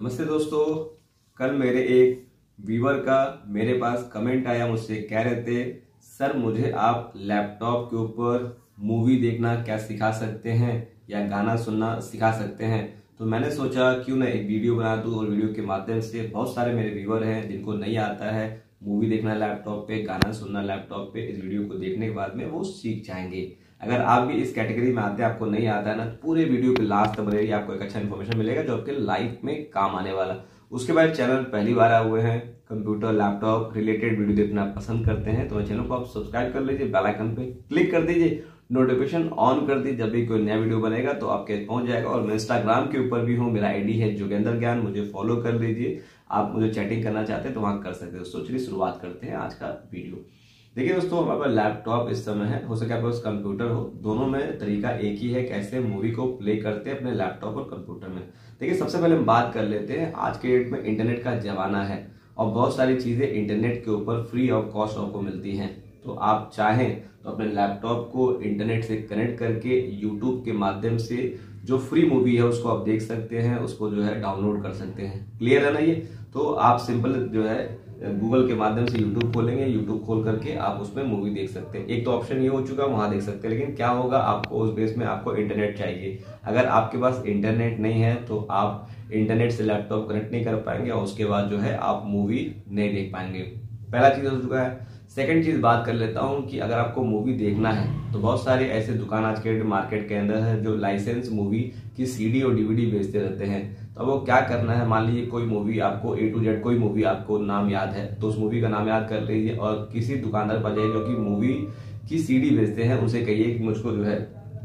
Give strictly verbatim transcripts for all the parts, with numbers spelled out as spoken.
नमस्ते दोस्तों। कल मेरे एक व्यूअर का मेरे पास कमेंट आया, मुझसे कह रहे थे सर मुझे आप लैपटॉप के ऊपर मूवी देखना क्या सिखा सकते हैं या गाना सुनना सिखा सकते हैं। तो मैंने सोचा क्यों ना एक वीडियो बना दूं और वीडियो के माध्यम से बहुत सारे मेरे व्यूअर हैं जिनको नहीं आता है मूवी देखना लैपटॉप पे, गाना सुनना लैपटॉप पे, इस वीडियो को देखने के बाद में वो सीख जाएंगे। अगर आप भी इस कैटेगरी में आते हैं, आपको नहीं आता है ना, पूरे वीडियो के लास्ट तक बनेगी, आपको एक अच्छा इन्फॉर्मेशन मिलेगा जो आपके लाइफ में काम आने वाला। उसके बाद चैनल पहली बार आए हुए हैं, कंप्यूटर लैपटॉप रिलेटेड वीडियो देखना पसंद करते हैं तो चैनल को आप सब्सक्राइब कर लीजिए, बेल आइकन पे क्लिक कर दीजिए, नोटिफिकेशन ऑन कर दीजिए। जब भी कोई नया वीडियो बनेगा तो आपके पहुंच जाएगा। और मैं इंस्टाग्राम के ऊपर भी हूँ, मेरा आईडी है जोगेंद्र ज्ञान, मुझे फॉलो कर लीजिए। आप मुझे चैटिंग करना चाहते हैं तो वहां कर सकते हैं। दोस्तों चलिए शुरुआत करते हैं आज का वीडियो। देखिए दोस्तों, हमारे पास लैपटॉप इस समय है, हो सके आपके पास कंप्यूटर हो, दोनों में तरीका एक ही है कैसे मूवी को प्ले करते हैं अपने लैपटॉप और कंप्यूटर में। देखिए सबसे पहले हम बात कर लेते हैं, आज के डेट में इंटरनेट का जमाना है और बहुत सारी चीजें इंटरनेट के ऊपर फ्री ऑफ कॉस्ट आपको मिलती हैं। तो आप चाहें तो अपने लैपटॉप को इंटरनेट से कनेक्ट करके यूट्यूब के माध्यम से जो फ्री मूवी है उसको आप देख सकते हैं, उसको जो है डाउनलोड कर सकते हैं। क्लियर है ना ये? तो आप सिंपल जो है गूगल के माध्यम से यूट्यूब खोलेंगे, यूट्यूब खोल करके आप उसमें मूवी देख सकते हैं। एक तो ऑप्शन ये हो चुका, वहां देख सकते हैं, लेकिन क्या होगा, आपको उस बेस में आपको इंटरनेट चाहिए। अगर आपके पास इंटरनेट नहीं है तो आप इंटरनेट से लैपटॉप कनेक्ट नहीं कर पाएंगे और उसके बाद जो है आप मूवी नहीं देख पाएंगे। पहला चीज हो चुका है। सेकंड चीज बात कर लेता हूं कि अगर आपको मूवी देखना है तो बहुत सारे ऐसे दुकान आज के मार्केट के अंदर है जो लाइसेंस मूवी की सीडी और डीवीडी बेचते रहते हैं। तो वो क्या करना है, मान लीजिए कोई मूवी आपको ए टू जेड कोई मूवी आपको नाम याद है तो उस मूवी का नाम याद कर लीजिए और किसी दुकानदार पर जाइए जो कि मूवी की सीडी बेचते हैं, उनसे कहिए कि मुझको जो है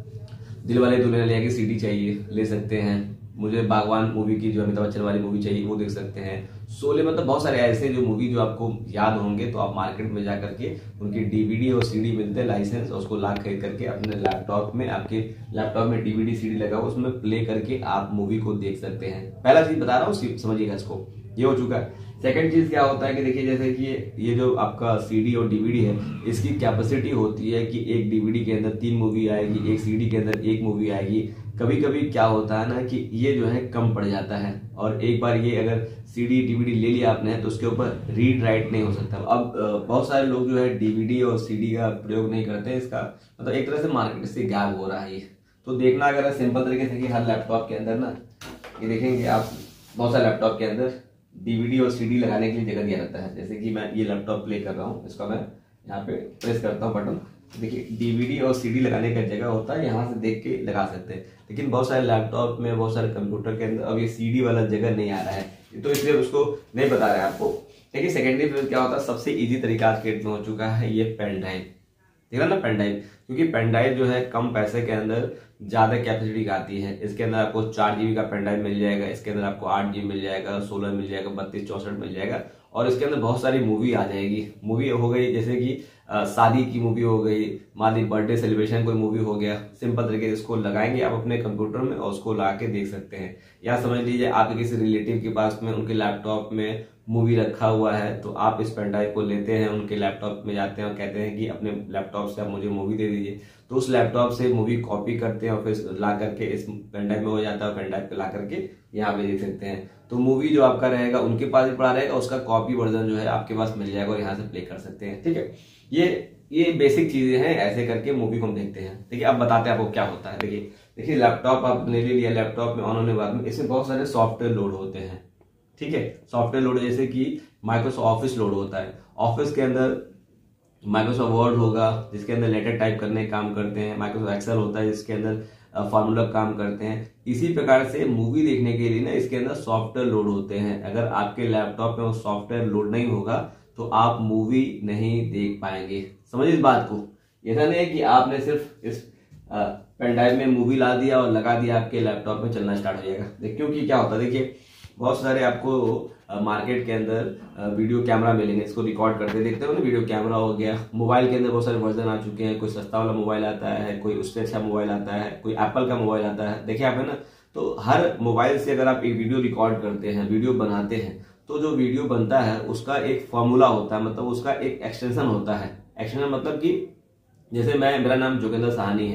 दिलवाले दुल्हनिया की सीडी चाहिए, ले सकते हैं। मुझे बागवान मूवी की जो अमिताभ बच्चन वाली मूवी चाहिए वो देख सकते हैं। शोले, मतलब बहुत सारे ऐसे जो मूवी जो आपको याद होंगे तो आप मार्केट में जाकर के उनकी डीवीडी और सीडी मिलते हैं लाइसेंस, और उसको ला खरीद करके अपने लैपटॉप में, आपके लैपटॉप में डीवीडी सीडी लगा हुआ उसमें प्ले करके आप मूवी को देख सकते हैं। पहला चीज बता रहा हूँ, समझिएगा इसको, ये हो चुका है। सेकंड चीज क्या होता है कि देखिए जैसे कि ये, ये जो आपका सीडी और डीवीडी है इसकी कैपेसिटी होती है कि एक डीवीडी के अंदर तीन मूवी आएगी, एक सीडी के अंदर एक मूवी आएगी। कभी कभी क्या होता है ना कि ये जो है कम पड़ जाता है और एक बार ये अगर सीडी डीवीडी ले लिया आपने तो उसके ऊपर रीड राइट नहीं हो सकता। अब बहुत सारे लोग जो है डीवीडी और सीडी का प्रयोग नहीं करते हैं, इसका मतलब एक तरह से मार्केट से गायब हो रहा है ये। तो देखना अगर सिंपल तरीके से कि हर लैपटॉप के अंदर ना, ये देखेंगे आप बहुत सारे लैपटॉप के अंदर डीवीडी और सीडी लगाने के लिए जगह दिया रहता है। जैसे कि मैं ये लैपटॉप प्ले कर रहा हूँ, इसका मैं यहाँ पे प्रेस करता हूँ बटन, देखिए डीवीडी और सीडी लगाने का जगह होता है, यहाँ से देख के लगा सकते हैं। लेकिन बहुत सारे लैपटॉप में, बहुत सारे कंप्यूटर के अंदर अब ये सीडी वाला जगह नहीं आ रहा है, तो इसलिए उसको नहीं बता रहे आपको। देखिए सेकेंडरी फिर क्या होता है, सबसे इजी तरीका आज के डेट में हो चुका है ये पेन ड्राइव। देख रहा ना पेन ड्राइव, क्योंकि पेन ड्राइव जो है कम पैसे के अंदर ज्यादा कैपेसिटी का आती है। इसके अंदर आपको चार जीबी का पेन ड्राइव मिल जाएगा, इसके अंदर आपको आठ जीबी मिल जाएगा, सोलह मिल जाएगा, बत्तीस चौसठ मिल जाएगा और इसके अंदर बहुत सारी मूवी आ जाएगी। मूवी हो गई जैसे कि आ, शादी की मूवी हो गई, मान ली बर्थडे सेलिब्रेशन कोई मूवी हो गया, सिंपल तरीके से इसको लगाएंगे आप अपने कंप्यूटर में और उसको ला के देख सकते हैं। या समझ लीजिए आपके किसी रिलेटिव के पास में उनके लैपटॉप में मूवी रखा हुआ है तो आप इस पेन ड्राइव को लेते हैं, उनके लैपटॉप में जाते हैं और कहते हैं कि अपने लैपटॉप से आप मुझे मूवी दे दीजिए, तो उस लैपटॉप से मूवी कॉपी करते हैं और फिर ला करके इस पेन ड्राइव में हो जाता है, पेन ड्राइव पे ला करके यहाँ पे देख सकते हैं। तो मूवी जो आपका रहेगा उनके पास भी पड़ा रहेगा, उसका कॉपी वर्जन जो है आपके पास मिल जाएगा और यहाँ से प्ले कर सकते हैं। ठीक है, ये ये बेसिक चीजें हैं, ऐसे करके मूवी को हम देखते हैं। देखिए अब बताते हैं आपको क्या होता है। देखिए देखिए लैपटॉप आपने ले लिया, लैपटॉप में ऑन होने के बाद में इसमें बहुत सारे सॉफ्टवेयर लोड होते हैं। ठीक है, सॉफ्टवेयर लोड जैसे कि माइक्रोसॉफ्ट ऑफिस लोड होता है। ऑफिस के अंदर माइक्रोसॉफ्ट वर्ड होगा जिसके अंदर लेटर टाइप करने का काम करते हैं, माइक्रोसॉफ्ट एक्सेल होता है जिसके अंदर फार्मूला काम करते हैं। इसी प्रकार से मूवी देखने के लिए ना इसके अंदर सॉफ्टवेयर लोड होते हैं। अगर आपके लैपटॉप में वो सॉफ्टवेयर लोड नहीं होगा तो आप मूवी नहीं देख पाएंगे। समझिए इस बात को, ऐसा नहीं है कि आपने सिर्फ इस पेन ड्राइव में मूवी ला दिया और लगा दिया, आपके लैपटॉप में चलना स्टार्ट हो जाएगा। देखिए क्योंकि क्या होता है, देखिए बहुत सारे आपको मार्केट के अंदर वीडियो कैमरा मिलेंगे, इसको रिकॉर्ड करते देखते हो ना, वीडियो कैमरा हो गया। मोबाइल के अंदर बहुत सारे वर्जन आ चुके हैं, कोई सस्ता वाला मोबाइल आता है, कोई उससे अच्छा मोबाइल आता है, कोई एप्पल का मोबाइल आता है। देखिए आप है ना, तो हर मोबाइल से अगर आप एक वीडियो रिकॉर्ड करते हैं, वीडियो बनाते हैं, तो जो वीडियो बनता है उसका एक फॉर्मूला होता है, मतलब उसका एक एक्सटेंशन होता है। एक्सटेंशन मतलब कि जैसे मैं, मेरा नाम जोगेंद्र साहनी है,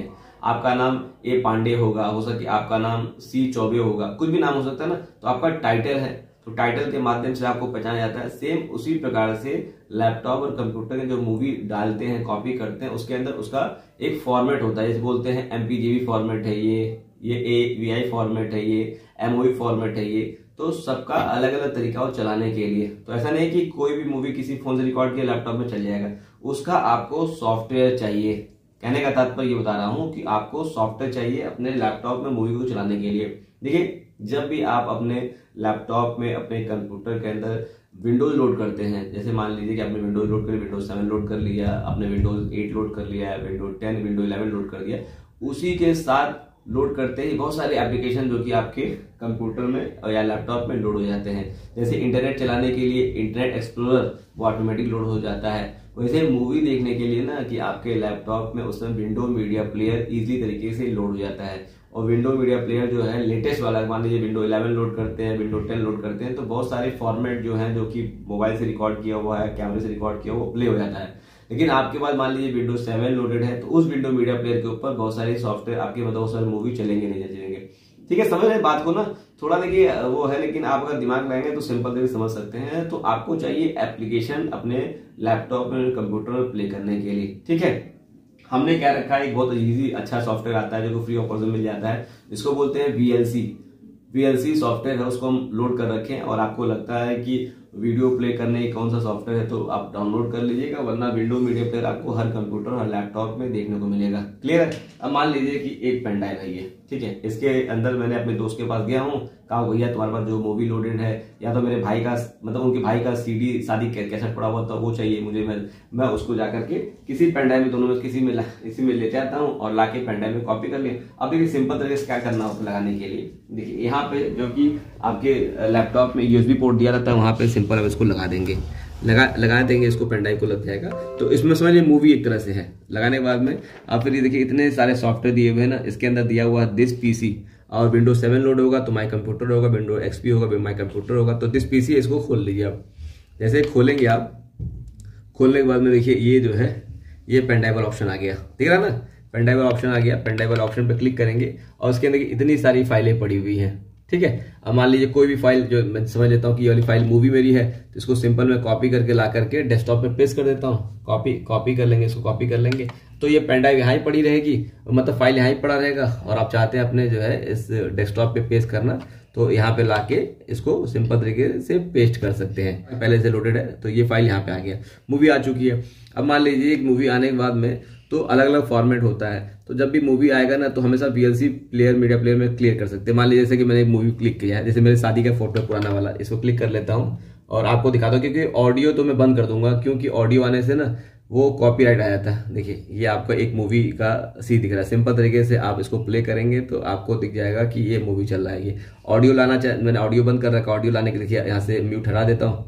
आपका नाम ए पांडे होगा, हो सकता है आपका नाम सी चौबे होगा, कुछ भी नाम हो सकता है ना, तो आपका टाइटल है तो टाइटल के माध्यम से आपको पहचाना जाता है। सेम उसी प्रकार से लैपटॉप और कंप्यूटर में जो मूवी डालते हैं, कॉपी करते हैं, उसके अंदर उसका एक फॉर्मेट होता है, जैसे बोलते हैं एमपीजीबी फॉर्मेट है ये ये ए वी आई फॉर्मेट है, ये एमओवी फॉर्मेट है ये, तो सबका अलग अलग तरीका हो चलाने के लिए। तो ऐसा नहीं कि कोई भी मूवी किसी फोन से रिकॉर्ड किया लैपटॉप में चल जाएगा, उसका आपको सॉफ्टवेयर चाहिए। कहने का तात्पर्य ये बता रहा हूं कि आपको सॉफ्टवेयर चाहिए अपने लैपटॉप में मूवी को चलाने के लिए। देखिए, जब भी आप अपने लैपटॉप में, अपने कंप्यूटर के अंदर विंडोज लोड करते हैं, जैसे मान लीजिए कि आपने विंडोज लोड कर विंडोज सेवन लोड कर लिया, आपने विंडोज एट लोड कर लिया, Windows ten, Windows eleven load कर दिया, उसी के साथ लोड करते ही बहुत सारे एप्लीकेशन जो कि आपके कंप्यूटर में या लैपटॉप में लोड हो जाते हैं। जैसे इंटरनेट चलाने के लिए इंटरनेट एक्सप्लोरर वो ऑटोमेटिक लोड हो जाता है। वैसे मूवी देखने के लिए ना कि आपके लैपटॉप में उसमें विंडो मीडिया प्लेयर इजी तरीके से लोड हो जाता है। और विंडो मीडिया प्लेयर जो है लेटेस्ट वाला, मान लीजिए विंडो इलेवन लोड करते हैं, विंडो टेन लोड करते हैं, तो बहुत सारे फॉर्मेट जो है जो कि मोबाइल से रिकॉर्ड किया हुआ है, कैमरे से रिकॉर्ड किया हुआ, वो प्ले हो जाता है। लेकिन आपके पास मान लीजिए विंडो सेवन लोडेड है, तो उस विंडो मीडिया प्लेयर के ऊपर बहुत सारे सॉफ्टवेयर आपके मतलब बहुत सारे मूवी चलेंगे नहीं चलेंगे। ठीक है, समझ रहे हैं बात को ना, थोड़ा देखिए वो है, लेकिन आप अगर दिमाग लगाएंगे तो सिंपल तरीके समझ सकते हैं। तो आपको चाहिए एप्लीकेशन अपने लैपटॉप में, कंप्यूटर में प्ले करने के लिए। ठीक है, हमने क्या रखा है, एक बहुत इजी अच्छा सॉफ्टवेयर आता है जो फ्री ऑफ कॉस्ट में मिल जाता है, इसको बोलते हैं वीएलसी। वीएलसी सॉफ्टवेयर है, उसको हम लोड कर रखें और आपको लगता है कि वीडियो प्ले करने कौन सा सॉफ्टवेयर है तो आप डाउनलोड कर लीजिएगा, वरना विंडो मीडिया प्लेयर आपको हर कंप्यूटर और लैपटॉप में देखने को मिलेगा। क्लियर है? अब मान लीजिए कि एक पेन ड्राइव है ये, ठीक है, इसके अंदर मैंने अपने दोस्त के पास गया हूँ, कहा भैया तुम्हारे पास जो मूवी लोडेड है, या तो मेरे भाई का मतलब उनके भाई का सीडी शादी कैसेट पड़ा हुआ था वो चाहिए मुझे, मैं मैं उसको जाकर के किसी पेन ड्राइव में, दोनों में किसी में इसी में लेते आता हूँ और लाके पेन ड्राइव में कॉपी कर लिया। अब देखिए सिंपल तरीके से क्या करना होता है लगाने के लिए, देखिए यहाँ पे जो कि आपके लैपटॉप में यूएसबी पोर्ट दिया रहता है, वहां पे सिंपल अब इसको लगा देंगे, लगा लगा देंगे, इसको पेन ड्राइव को लग जाएगा। तो इसमें समझिए मूवी एक तरह से है। लगाने के बाद में आप फिर ये देखिए इतने सारे सॉफ्टवेयर दिए हुए हैं ना, इसके अंदर दिया हुआ दिस पीसी, और विंडोज सेवन लोड होगा तो माई कंप्यूटर होगा, विंडो एक्सपी होगा माई कंप्यूटर होगा। तो दिस पीसी इसको खोल लीजिए आप। जैसे खोलेंगे आप, खोलने के बाद में देखिए ये जो है ये पेन ड्राइव वाला ऑप्शन आ गया, दिख रहा है ना, पेन ड्राइव वाला ऑप्शन आ गया। पेन ड्राइव वाला ऑप्शन पे क्लिक करेंगे और उसके अंदर इतनी सारी फाइलें पड़ी हुई हैं। ठीक है, अब मान लीजिए कोई भी फाइल, जो मैं समझ लेता हूँ कि ये वाली फाइल मूवी मेरी है, तो इसको सिंपल मैं कॉपी करके ला करके डेस्कटॉप पे पेस्ट कर देता हूँ। कॉपी कॉपी कर लेंगे, इसको कॉपी कर लेंगे, तो ये पेन ड्राइव यहाँ ही पड़ी रहेगी, मतलब फाइल यहाँ ही पड़ा रहेगा। और आप चाहते हैं अपने जो है इस डेस्कटॉप पे पेस्ट करना, तो यहाँ पे लाके इसको सिंपल तरीके से पेस्ट कर सकते हैं। पहले से लोडेड है तो ये फाइल यहाँ पे आ गया, मूवी आ चुकी है। अब मान लीजिए एक मूवी आने के बाद में तो अलग अलग फॉर्मेट होता है, तो जब भी मूवी आएगा ना तो हमेशा वीएलसी प्लेयर, मीडिया प्लेयर में क्लियर कर सकते हैं। मान लीजिए जैसे कि मैंने एक मूवी क्लिक किया है, जैसे मेरे शादी का फोटो पुराना वाला, इसको क्लिक कर लेता हूँ और आपको दिखाता हूँ, क्योंकि ऑडियो तो मैं बंद कर दूंगा, क्योंकि ऑडियो आने से ना वो कॉपीराइट आ जाता है। देखिए ये आपका एक मूवी का सी दिख रहा है, सिंपल तरीके से आप इसको प्ले करेंगे तो आपको दिख जाएगा कि ये मूवी चल रहा है। ये ऑडियो लाना चाहे, मैंने ऑडियो बंद कर रखा, ऑडियो लाने के लिए यहाँ से म्यूट हटा देता हूँ,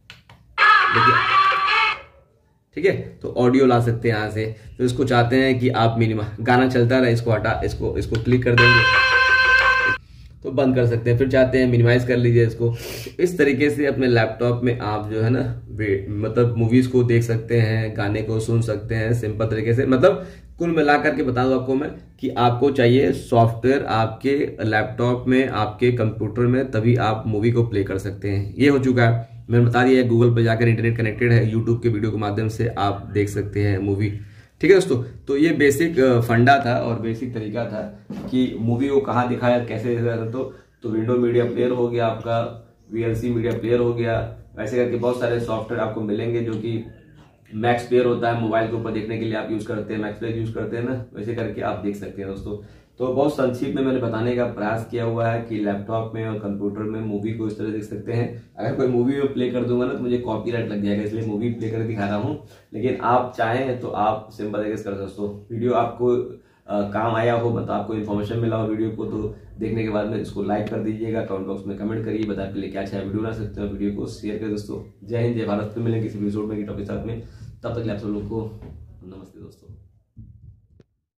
देखिए, ठीक है। तो ऑडियो ला सकते हैं यहाँ से। तो इसको चाहते हैं कि आप मिनिमम गाना चलता रहे, इसको हटा, इसको इसको क्लिक कर देंगे तो बंद कर सकते हैं। फिर चाहते हैं मिनिमाइज कर लीजिए इसको। इस तरीके से अपने लैपटॉप में आप जो है ना मतलब मूवीज को देख सकते हैं, गाने को सुन सकते हैं सिंपल तरीके से। मतलब कुल मिला करके बता दूं आपको मैं कि आपको चाहिए सॉफ्टवेयर आपके लैपटॉप में, आपके कंप्यूटर में, तभी आप मूवी को प्ले कर सकते हैं। ये हो चुका है, मैंने बता दिया है। गूगल पर जाकर इंटरनेट कनेक्टेड है, यूट्यूब के वीडियो के माध्यम से आप देख सकते हैं मूवी। ठीक है दोस्तों, तो ये बेसिक फंडा था और बेसिक तरीका था कि मूवी को कहाँ दिखाया, कैसे दिखाया। तो तो विंडो मीडिया प्लेयर हो गया आपका, वीएलसी मीडिया प्लेयर हो गया, वैसे करके बहुत सारे सॉफ्टवेयर आपको मिलेंगे जो कि मैक्स प्लेयर होता है, मोबाइल के ऊपर देखने के लिए आप यूज करते हैं, मैक्स प्लेयर यूज करते हैं ना, वैसे करके आप देख सकते हैं दोस्तों। तो बहुत संक्षिप्त में मैंने बताने का प्रयास किया हुआ है कि लैपटॉप में और कंप्यूटर में मूवी को इस तरह देख सकते हैं। अगर कोई मूवी में प्ले कर दूंगा ना तो मुझे कॉपीराइट लग जाएगा, इसलिए मूवी प्ले करके दिखा रहा हूँ। लेकिन आप चाहें तो आप सिंपल तरीके से कर सकते हो। वीडियो आपको आ, काम आया हो, मतलब आपको इन्फॉर्मेशन मिला हो वीडियो को, तो देखने के बाद में इसको लाइक कर दीजिएगा, कमेंट बॉक्स में कमेंट करिए, बता के लिए क्या अच्छा वीडियो बना सकते हो, वीडियो को शेयर करें दोस्तों। जय हिंद, जय भारत। फिर मिलेंगे किसी एपिसोड में, टॉपिक साथ में, तब तक आप सब लोग को नमस्ते दोस्तों।